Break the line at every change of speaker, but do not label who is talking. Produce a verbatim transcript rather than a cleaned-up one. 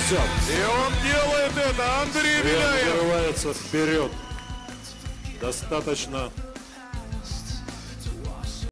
несет.
И он делает это, Андрей Беляев.
Вырывается вперед. Достаточно